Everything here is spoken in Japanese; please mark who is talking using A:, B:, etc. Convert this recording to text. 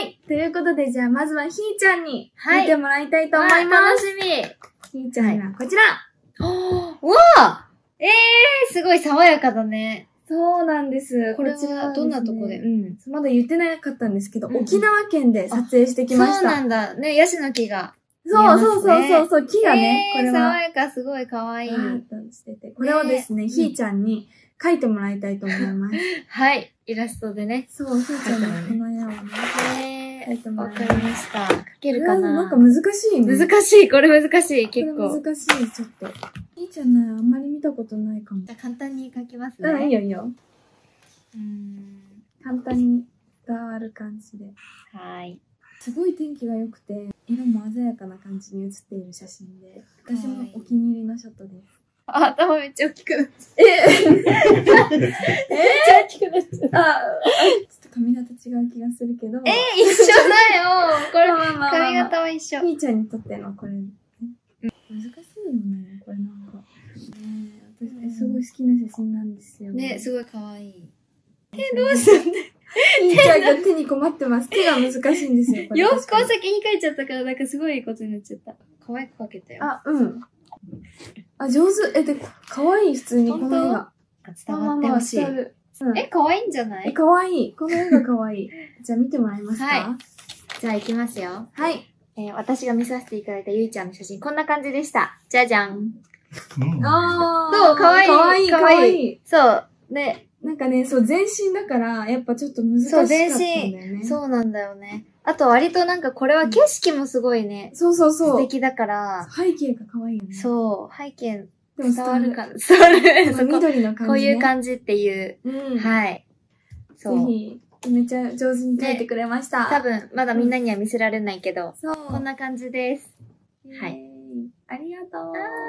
A: い。ということで、じゃあ、まずはひーちゃんに
B: はい
A: 見てもらいたいと思います。
B: 楽しみ。
A: ひーちゃんがこちら。
B: うわあすごい爽やかだね。
A: そうなんです。
B: これはどんなとこで
A: まだ言ってなかったんですけど、沖縄県で撮影してきました。
B: そうなんだ。ね、ヤシの木が。
A: そう、木がね、これは。
B: 爽やか、すごい可愛い。
A: これをですね、ひーちゃんに描いてもらいたいと思います。
B: はい、イラストでね。
A: そう、ひーちゃんにこの絵をね、描いても
B: わ
A: らいます。
B: かりました。描けるかな？
A: なんか難しいね。
B: 難しい、これ難しい、結構。
A: 難しい、ちょっと。ひーちゃんね、あんまり見たことないかも。
B: じゃあ簡単に描きますね。
A: いいよいいよ。簡単に伝わる感じで。
B: はい。
A: すごい天気が良くて、色も鮮やかな感じに写っている写真で、私もお気に入りのショットです。
B: 頭めっちゃ大きくなっちゃった。
A: めっちゃ
B: 大きくなっちゃった。
A: ちょっと髪型違う気がするけど。
B: 一緒だよ。これ、髪型は一緒。
A: ひーちゃんにとってのこれ。難しいよね、これなんか。私、すごい好きな写真なんですよ。
B: ね、すごい可愛い。どうすんだよ。
A: ひーちゃんが手に困ってます。手が難しいんですよ。
B: 洋服を先に描いちゃったから、なんかすごいことになっちゃった。可愛く描けたよ。
A: 上手。で、可愛い、普通にこの絵が。
B: 伝わってほしい。可愛いんじゃない？
A: 可愛い。この絵が可愛い。じゃあ見てもらえますか？
B: はい。じゃあ行きますよ。
A: はい。
B: 私が見させていただいたゆいちゃんの写真、こんな感じでした。じゃじゃん。
A: そう、
B: 可愛い。
A: 可愛い。
B: そう。ね。
A: なんかね、そう、全身だから、やっぱちょっと難しかったんだよね。
B: そう、全身。そうなんだよね。あと割となんかこれは景色もすごいね。素敵だから。
A: 背景が可愛いよね。
B: そう、背景。伝わるかな？伝わる。
A: その緑の感じ。
B: こういう感じっていう。はい。
A: そう。ぜひ、めっちゃ上手に描いてくれました。
B: 多分、まだみんなには見せられないけど。そう。こんな感じです。はい。
A: ありがとう。